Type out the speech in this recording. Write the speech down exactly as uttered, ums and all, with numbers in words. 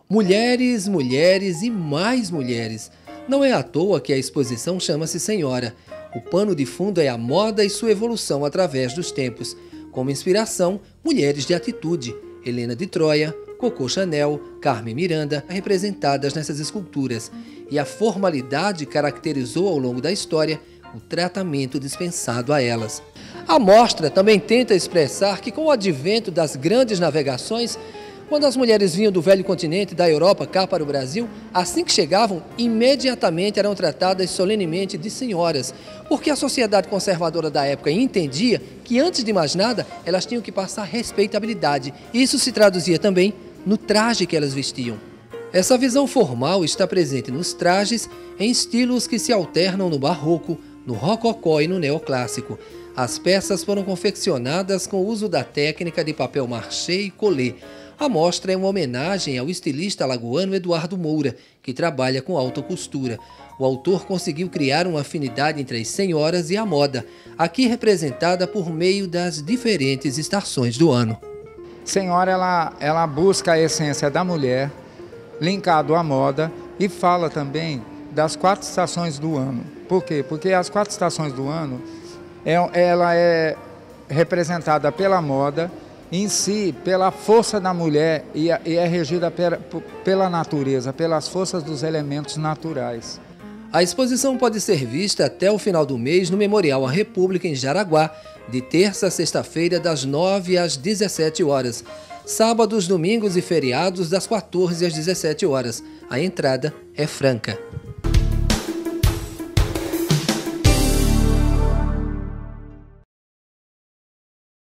Mulheres, mulheres e mais mulheres. Não é à toa que a exposição chama-se Senhora. O pano de fundo é a moda e sua evolução através dos tempos. Como inspiração, mulheres de atitude. Helena de Troia, Coco Chanel, Carmen Miranda, representadas nessas esculturas. E a formalidade caracterizou ao longo da história o tratamento dispensado a elas. A mostra também tenta expressar que com o advento das grandes navegações, quando as mulheres vinham do velho continente da Europa cá para o Brasil, assim que chegavam, imediatamente eram tratadas solenemente de senhoras, porque a sociedade conservadora da época entendia que, antes de mais nada, elas tinham que passar respeitabilidade. Isso se traduzia também no traje que elas vestiam. Essa visão formal está presente nos trajes em estilos que se alternam no barroco, no rococó e no neoclássico. As peças foram confeccionadas com o uso da técnica de papel machê e colê. A mostra é uma homenagem ao estilista alagoano Eduardo Moura, que trabalha com alta costura. O autor conseguiu criar uma afinidade entre as senhoras e a moda, aqui representada por meio das diferentes estações do ano. Senhora, ela, ela busca a essência da mulher, linkado à moda, e fala também das quatro estações do ano. Por quê? Porque as quatro estações do ano, é, ela é representada pela moda, em si, pela força da mulher, e é regida pela natureza, pelas forças dos elementos naturais. A exposição pode ser vista até o final do mês no Memorial à República, em Jaraguá, de terça a sexta-feira, das nove às dezessete horas. Sábados, domingos e feriados, das quatorze às dezessete horas. A entrada é franca.